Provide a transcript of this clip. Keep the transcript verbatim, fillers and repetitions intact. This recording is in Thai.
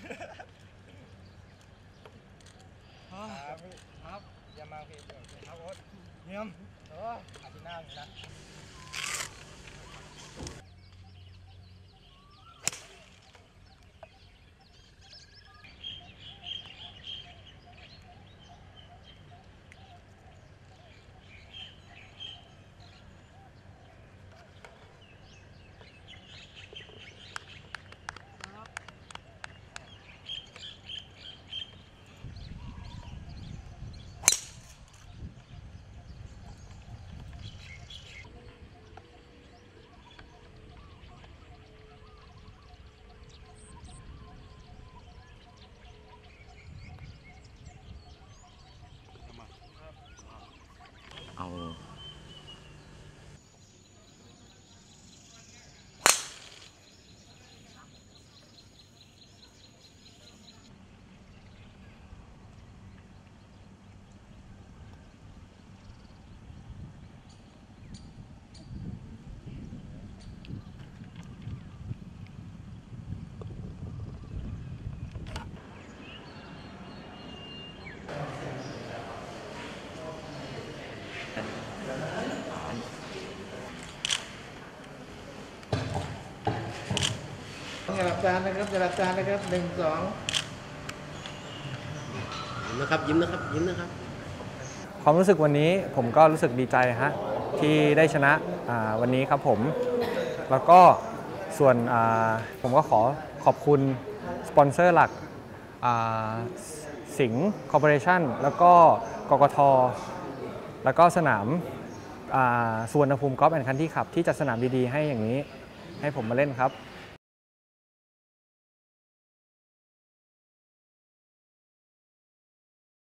ครับครับอย่ามาพี่ครับโอ๊ตเยี่ยมเอออาทิตย์หน้าอยู่นะเอาอย่าหลับตานะครับอย่าหลับตานะครับหนึ่งสองยิ้มนะครับยิ้มนะครับยิ้มนะครับความรู้สึกวันนี้ผมก็รู้สึกดีใจฮะที่ได้ชนะวันนี้ครับผมแล้วก็ส่วนผมก็ขอขอบคุณสปอนเซอร์หลักสิงห์คอร์ปอเรชั่นแล้วก็กกท.แล้วก็สนามสุวรรณภูมิกอล์ฟแอนด์คันทรีคลับที่จัดสนามดีๆให้อย่างนี้ให้ผมมาเล่นครับ